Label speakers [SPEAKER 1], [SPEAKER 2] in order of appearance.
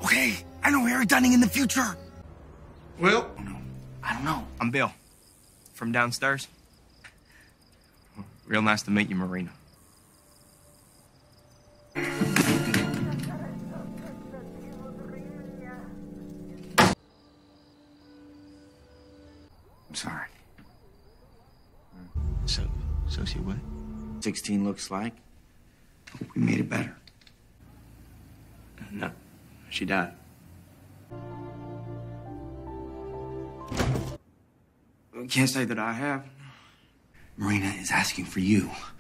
[SPEAKER 1] Okay, I know Harry Dunning in the future.
[SPEAKER 2] Well,
[SPEAKER 1] I don't know.
[SPEAKER 3] I'm Bill, from downstairs. Real nice to meet you, Marina.
[SPEAKER 1] I'm sorry.
[SPEAKER 3] So she what?
[SPEAKER 1] 16 looks like. We made it better.
[SPEAKER 3] No, she died. Can't say that I have.
[SPEAKER 1] Marina is asking for you.